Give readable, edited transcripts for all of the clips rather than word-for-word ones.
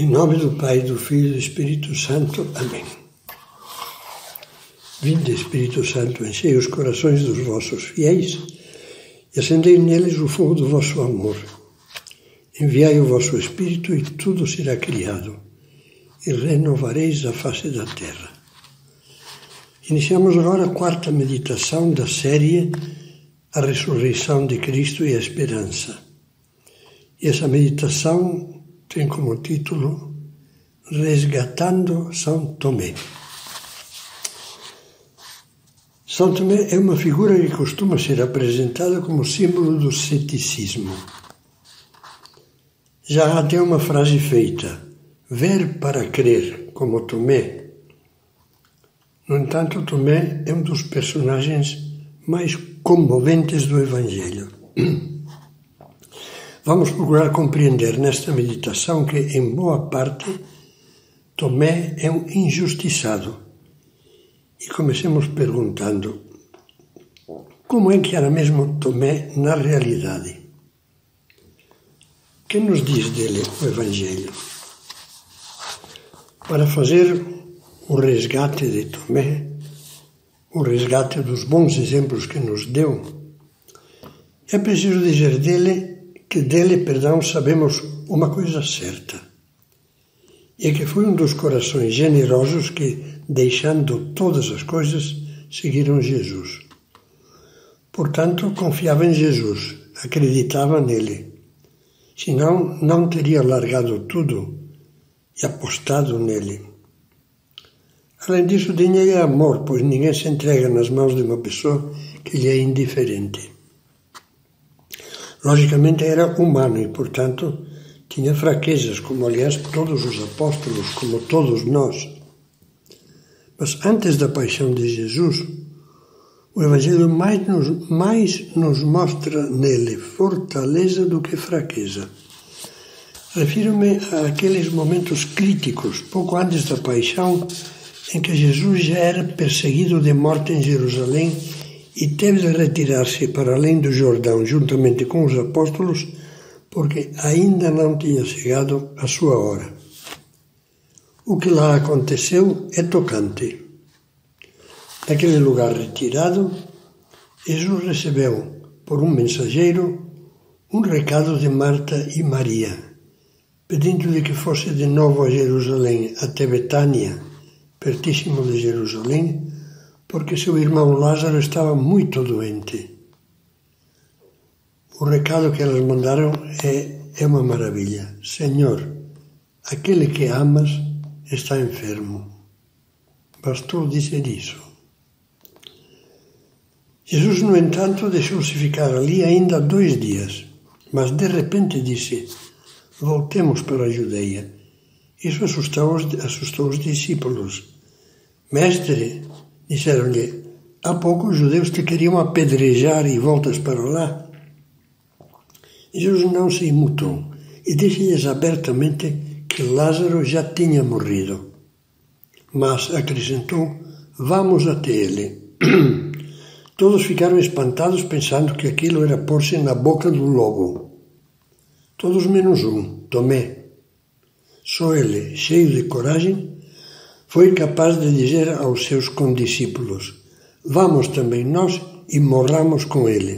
Em nome do Pai, do Filho e do Espírito Santo. Amém. Vinde, Espírito Santo, enchei os corações dos vossos fiéis e acendei neles o fogo do vosso amor. Enviai o vosso Espírito e tudo será criado, e renovareis a face da terra. Iniciamos agora a quarta meditação da série A Ressurreição de Cristo e a Esperança. E essa meditação tem como título Resgatando São Tomé. São Tomé é uma figura que costuma ser apresentada como símbolo do ceticismo. Já há até uma frase feita, ver para crer, como Tomé. No entanto, Tomé é um dos personagens mais comoventes do Evangelho. Vamos procurar compreender nesta meditação que, em boa parte, Tomé é um injustiçado. E comecemos perguntando, como é que era mesmo Tomé na realidade? O que nos diz dele o Evangelho? Para fazer o resgate de Tomé, o resgate dos bons exemplos que nos deu, é preciso dizer que dele, sabemos uma coisa certa, é que foi um dos corações generosos que, deixando todas as coisas, seguiram Jesus. Portanto, confiava em Jesus, acreditava nele. Senão, não teria largado tudo e apostado nele. Além disso, tinha amor, pois ninguém se entrega nas mãos de uma pessoa que lhe é indiferente. Logicamente era humano e, portanto, tinha fraquezas, como aliás todos os apóstolos, como todos nós. Mas antes da paixão de Jesus, o Evangelho mais nos mostra nele fortaleza do que fraqueza. Refiro-me àqueles momentos críticos, pouco antes da paixão, em que Jesus já era perseguido de morte em Jerusalém e teve de retirar-se para além do Jordão, juntamente com os apóstolos, porque ainda não tinha chegado a sua hora. O que lá aconteceu é tocante. Naquele lugar retirado, Jesus recebeu, por um mensageiro, um recado de Marta e Maria, pedindo-lhe que fosse de novo a Jerusalém, até Betânia, pertíssimo de Jerusalém, porque seu irmão Lázaro estava muito doente. O recado que elas mandaram é uma maravilha. Senhor, aquele que amas está enfermo. Bastou dizer isso. Jesus, no entanto, deixou-se ficar ali ainda 2 dias, mas de repente disse, voltemos para a Judeia. Isso assustou os discípulos. Mestre, disseram-lhe, há pouco os judeus te queriam apedrejar e voltas para lá. Jesus não se imutou e disse-lhes abertamente que Lázaro já tinha morrido. Mas acrescentou, vamos até ele. Todos ficaram espantados pensando que aquilo era pôr-se na boca do lobo. Todos menos um, Tomé. Só ele, cheio de coragem, foi capaz de dizer aos seus condiscípulos, vamos também nós e morramos com ele.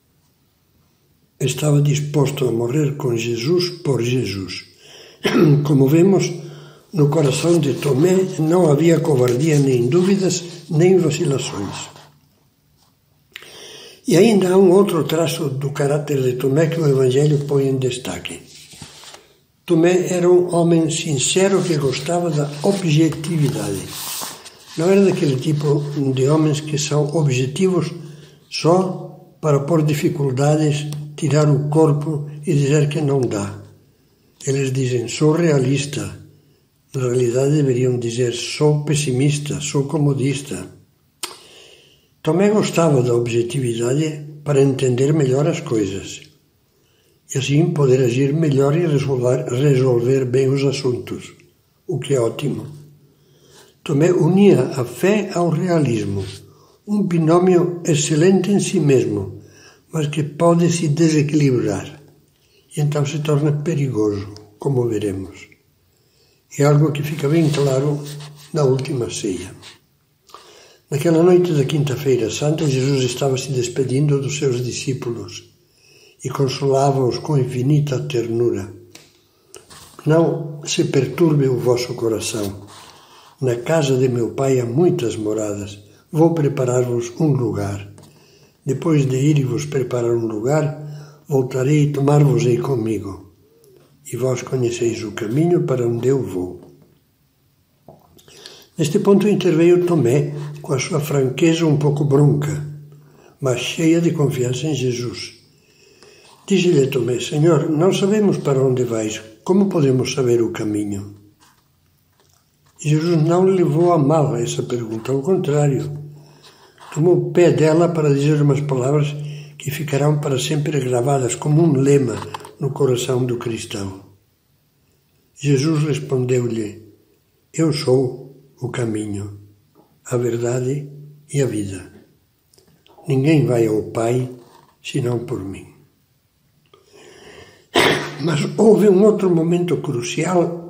Estava disposto a morrer com Jesus por Jesus. Como vemos, no coração de Tomé não havia covardia, nem dúvidas, nem vacilações. E ainda há um outro traço do caráter de Tomé que o Evangelho põe em destaque. Tomé era um homem sincero que gostava da objetividade. Não era daquele tipo de homens que são objetivos só para pôr dificuldades, tirar o corpo e dizer que não dá. Eles dizem, sou realista. Na realidade deveriam dizer, sou pessimista, sou comodista. Tomé gostava da objetividade para entender melhor as coisas e assim poder agir melhor e resolver bem os assuntos, o que é ótimo. Tomé unia a fé ao realismo, um binômio excelente em si mesmo, mas que pode se desequilibrar e então se torna perigoso, como veremos. É algo que fica bem claro na última ceia. Naquela noite da Quinta-feira Santa, Jesus estava se despedindo dos seus discípulos e consolava-os com infinita ternura. Não se perturbe o vosso coração. Na casa de meu Pai há muitas moradas. Vou preparar-vos um lugar. Depois de ir e vos preparar um lugar, voltarei e tomar-vos-ei comigo. E vós conheceis o caminho para onde eu vou. Neste ponto interveio Tomé, com a sua franqueza um pouco bronca, mas cheia de confiança em Jesus. Diz-lhe Tomé: Senhor, não sabemos para onde vais, como podemos saber o caminho? E Jesus não levou a mal essa pergunta, ao contrário, tomou o pé dela para dizer umas palavras que ficarão para sempre gravadas como um lema no coração do cristão. Jesus respondeu-lhe: Eu sou o caminho, a verdade e a vida. Ninguém vai ao Pai senão por mim. Mas houve um outro momento crucial,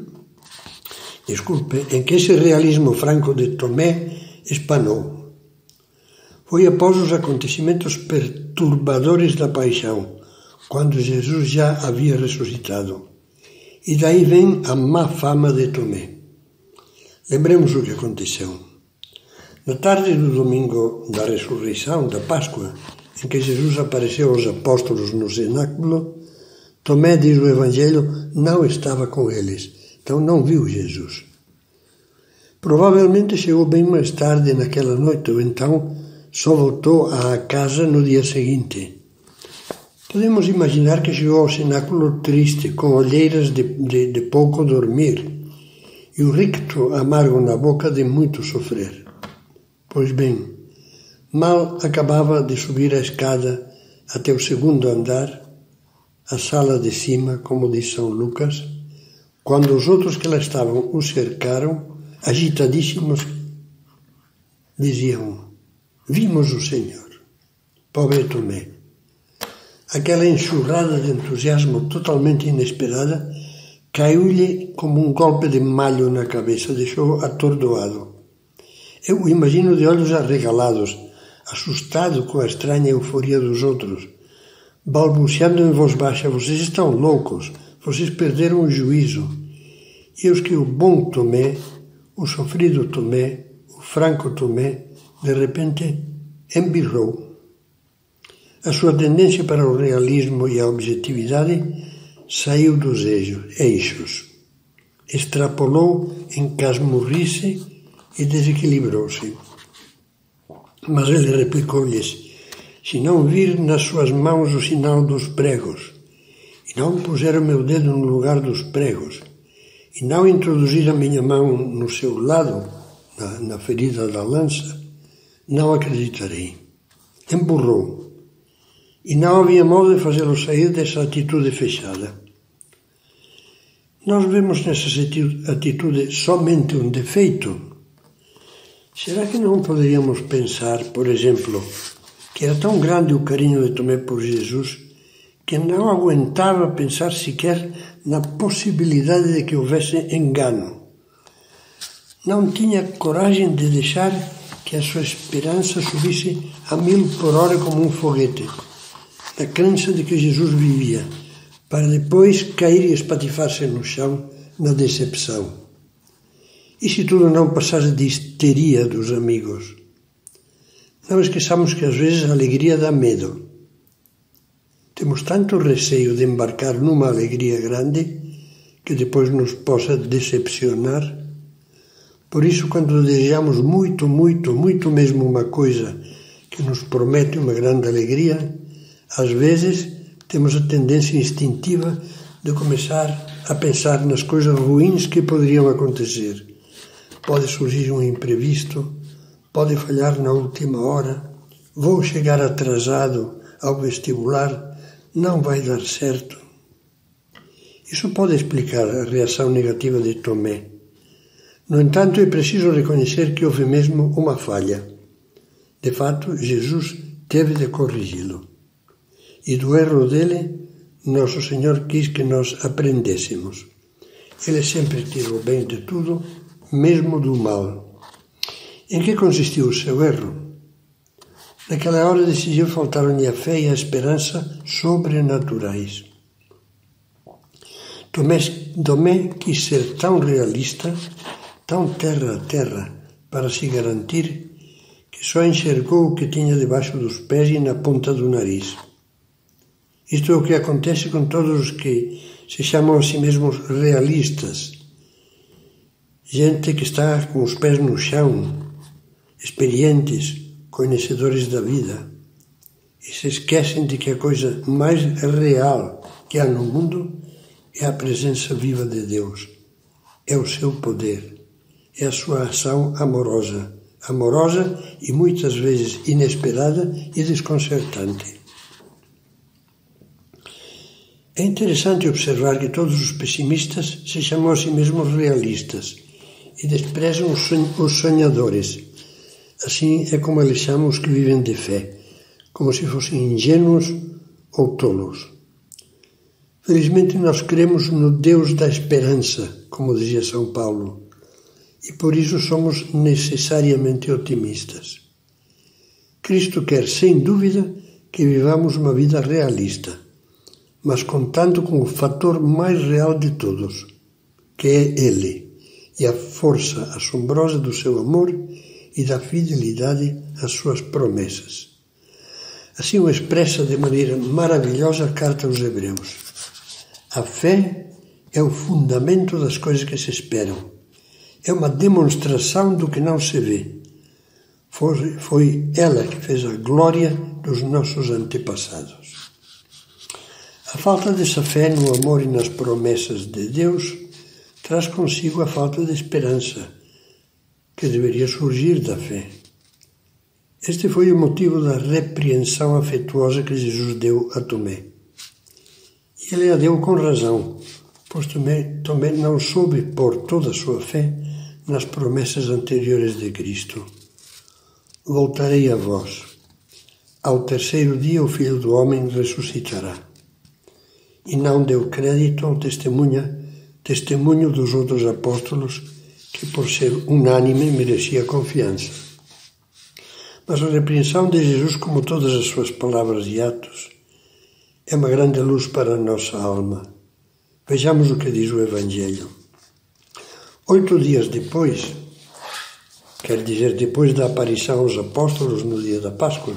em que esse realismo franco de Tomé espanou. Foi após os acontecimentos perturbadores da paixão, quando Jesus já havia ressuscitado. E daí vem a má fama de Tomé. Lembremos o que aconteceu. Na tarde do domingo da ressurreição, da Páscoa, em que Jesus apareceu aos apóstolos no cenáculo, Tomé, diz o Evangelho, não estava com eles, então não viu Jesus. Provavelmente chegou bem mais tarde naquela noite, ou então só voltou à casa no dia seguinte. Podemos imaginar que chegou ao cenáculo triste, com olheiras de pouco dormir, e o ricto amargo na boca de muito sofrer. Pois bem, mal acabava de subir a escada até o segundo andar, a sala de cima, como diz São Lucas, quando os outros que lá estavam o cercaram, agitadíssimos, diziam: Vimos o Senhor. Pobre Tomé. Aquela enxurrada de entusiasmo totalmente inesperada caiu-lhe como um golpe de malho na cabeça, deixou-o atordoado. Eu o imagino de olhos arregalados, assustado com a estranha euforia dos outros, balbuciando em voz baixa: Vocês estão loucos, vocês perderam o juízo. E eis que o bom Tomé, o sofrido Tomé, o franco Tomé, de repente embirrou. A sua tendência para o realismo e a objetividade saiu dos eixos, extrapolou em casmurrice e desequilibrou-se. Mas ele replicou-lhes: Se não vir nas suas mãos o sinal dos pregos, e não puser o meu dedo no lugar dos pregos, e não introduzir a minha mão no seu lado, na ferida da lança, não acreditarei. Empurrou. E não havia modo de fazê-lo sair dessa atitude fechada. Nós vemos nessa atitude somente um defeito. Será que não poderíamos pensar, por exemplo, que era tão grande o carinho de Tomé por Jesus que não aguentava pensar sequer na possibilidade de que houvesse engano? Não tinha coragem de deixar que a sua esperança subisse a 1000 por hora como um foguete, na crença de que Jesus vivia, para depois cair e espatifar-se no chão na decepção. E se tudo não passasse de histeria dos amigos? Não esqueçamos que às vezes a alegria dá medo. Temos tanto receio de embarcar numa alegria grande que depois nos possa decepcionar. Por isso, quando desejamos muito, muito, muito mesmo uma coisa que nos promete uma grande alegria, às vezes temos a tendência instintiva de começar a pensar nas coisas ruins que poderiam acontecer. Pode surgir um imprevisto, pode falhar na última hora, vou chegar atrasado ao vestibular, não vai dar certo. Isso pode explicar a reação negativa de Tomé. No entanto, é preciso reconhecer que houve mesmo uma falha. De fato, Jesus teve de corrigi-lo. E do erro dele, Nosso Senhor quis que nós aprendêssemos. Ele sempre tirou bem de tudo, mesmo do mal. Em que consistiu o seu erro? Naquela hora decisiva faltaram-lhe a fé e a esperança sobrenaturais. Tomé quis ser tão realista, tão terra a terra, para se garantir que só enxergou o que tinha debaixo dos pés e na ponta do nariz. Isto é o que acontece com todos os que se chamam a si mesmos realistas. Gente que está com os pés no chão, experientes, conhecedores da vida, e se esquecem de que a coisa mais real que há no mundo é a presença viva de Deus, é o seu poder, é a sua ação amorosa e muitas vezes inesperada e desconcertante. É interessante observar que todos os pessimistas se chamam a si mesmos realistas e desprezam os sonhadores. Assim é como eles chamam os que vivem de fé, como se fossem ingênuos ou tolos. Felizmente nós cremos no Deus da esperança, como dizia São Paulo, e por isso somos necessariamente otimistas. Cristo quer, sem dúvida, que vivamos uma vida realista, mas contando com o fator mais real de todos, que é Ele, e a força assombrosa do seu amor e da fidelidade às suas promessas. Assim o expressa de maneira maravilhosa a carta aos Hebreus. A fé é o fundamento das coisas que se esperam. É uma demonstração do que não se vê. Foi ela que fez a glória dos nossos antepassados. A falta dessa fé no amor e nas promessas de Deus traz consigo a falta de esperança, que deveria surgir da fé. Este foi o motivo da repreensão afetuosa que Jesus deu a Tomé. E ele a deu com razão, pois Tomé não soube pôr toda a sua fé nas promessas anteriores de Cristo. Voltarei a vós. Ao terceiro dia o Filho do Homem ressuscitará. E não deu crédito ao testemunho dos outros apóstolos, que por ser unânime merecia confiança. Mas a repreensão de Jesus, como todas as suas palavras e atos, é uma grande luz para a nossa alma. Vejamos o que diz o Evangelho. 8 dias depois, quer dizer, depois da aparição aos apóstolos no dia da Páscoa,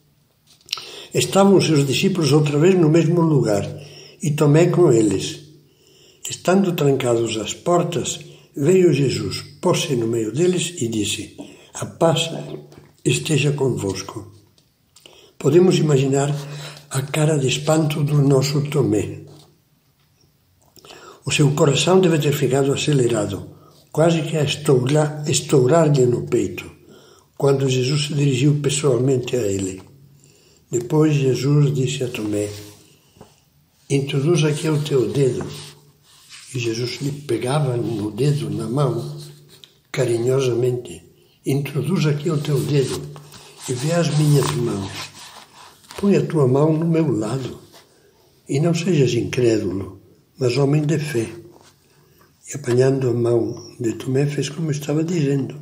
estavam os seus discípulos outra vez no mesmo lugar, e Tomé com eles. Estando trancados as portas, veio Jesus, pôs-se no meio deles e disse: a paz esteja convosco. Podemos imaginar a cara de espanto do nosso Tomé. O seu coração deve ter ficado acelerado, quase que a estourar-lhe no peito, quando Jesus se dirigiu pessoalmente a ele. Depois Jesus disse a Tomé: introduz aqui o teu dedo. E Jesus lhe pegava no dedo, na mão, carinhosamente. Introduz aqui o teu dedo e vê as minhas mãos. Põe a tua mão no meu lado. E não sejas incrédulo, mas homem de fé. E apanhando a mão de Tomé, fez como estava dizendo.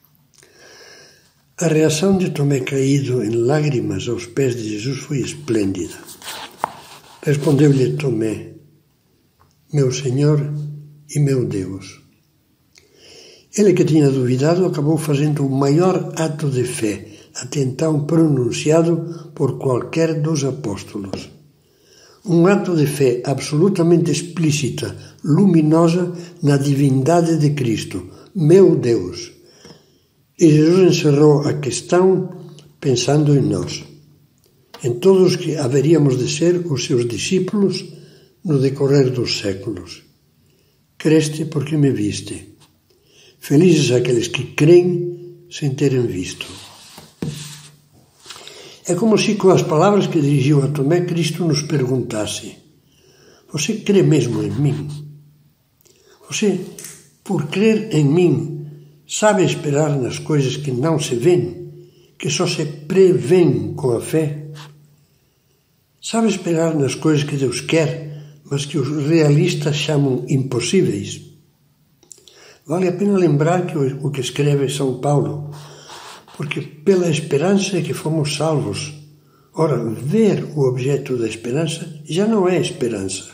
A reação de Tomé, caído em lágrimas aos pés de Jesus, foi esplêndida. Respondeu-lhe Tomé: meu Senhor e meu Deus. Ele, que tinha duvidado, acabou fazendo o maior ato de fé até então pronunciado por qualquer dos apóstolos. Um ato de fé absolutamente explícita, luminosa na divindade de Cristo, meu Deus. E Jesus encerrou a questão pensando em nós, em todos os que haveríamos de ser os seus discípulos no decorrer dos séculos. Creste porque me viste. Felizes aqueles que creem sem terem visto. É como se, com as palavras que dirigiu a Tomé, Cristo nos perguntasse: você crê mesmo em mim? Você, por crer em mim, sabe esperar nas coisas que não se veem, que só se prevêem com a fé? Sabe esperar nas coisas que Deus quer, mas que os realistas chamam impossíveis? Vale a pena lembrar que o que escreve São Paulo, porque pela esperança é que fomos salvos. Ora, ver o objeto da esperança já não é esperança.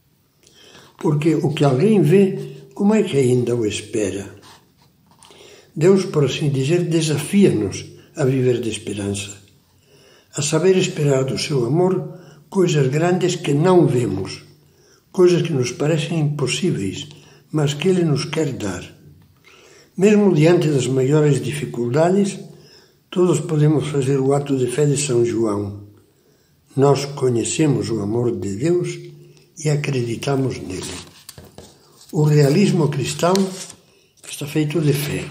Porque o que alguém vê, como é que ainda o espera? Deus, por assim dizer, desafia-nos a viver de esperança, a saber esperar do seu amor coisas grandes que não vemos, coisas que nos parecem impossíveis, mas que Ele nos quer dar. Mesmo diante das maiores dificuldades, todos podemos fazer o ato de fé de São João. Nós conhecemos o amor de Deus e acreditamos nele. O realismo cristão está feito de fé,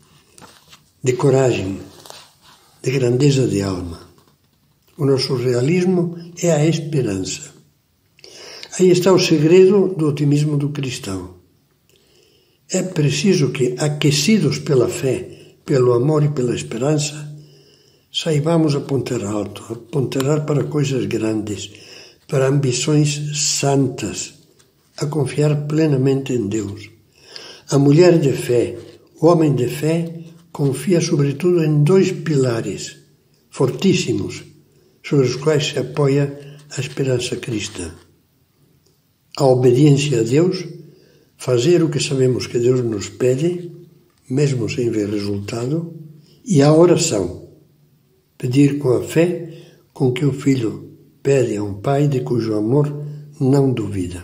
de coragem, de grandeza de alma. O nosso realismo é a esperança. Aí está o segredo do otimismo do cristão. É preciso que, aquecidos pela fé, pelo amor e pela esperança, saibamos apontar alto, apontar para coisas grandes, para ambições santas, a confiar plenamente em Deus. A mulher de fé, o homem de fé, confia sobretudo em dois pilares fortíssimos, sobre os quais se apoia a esperança cristã. A obediência a Deus, fazer o que sabemos que Deus nos pede, mesmo sem ver resultado, e a oração, pedir com a fé com que o filho pede a um pai de cujo amor não duvida.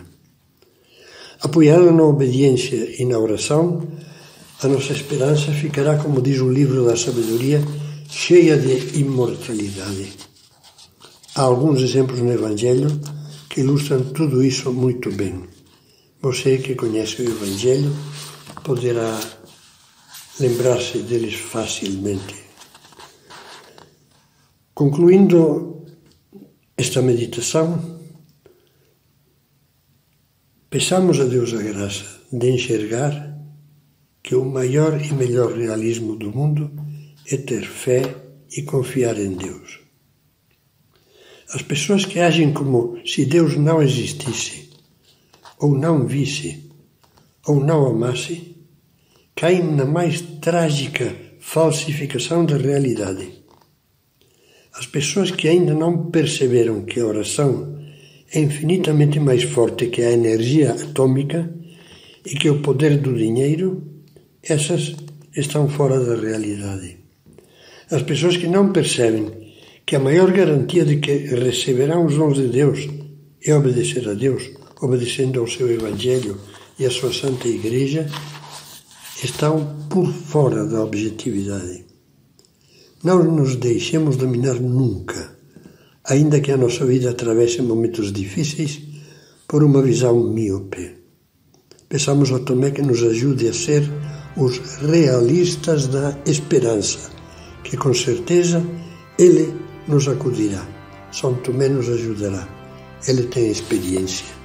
Apoiado na obediência e na oração, a nossa esperança ficará, como diz o livro da sabedoria, cheia de imortalidade. Há alguns exemplos no Evangelho que ilustram tudo isso muito bem. Você que conhece o Evangelho poderá lembrar-se deles facilmente. Concluindo esta meditação, peçamos a Deus a graça de enxergar que o maior e melhor realismo do mundo é ter fé e confiar em Deus. As pessoas que agem como se Deus não existisse, ou não visse, ou não amasse, caem na mais trágica falsificação da realidade. As pessoas que ainda não perceberam que a oração é infinitamente mais forte que a energia atômica e que o poder do dinheiro, essas estão fora da realidade. As pessoas que não percebem que a maior garantia de que receberão os dons de Deus é obedecer a Deus, obedecendo ao seu Evangelho e à sua Santa Igreja, estão por fora da objetividade. Não nos deixemos dominar nunca, ainda que a nossa vida atravesse momentos difíceis, por uma visão míope. Peçamos a Tomé que nos ajude a ser os realistas da esperança, que com certeza Ele nos acudirá. São Tomé nos ajudará. Ele tem experiência.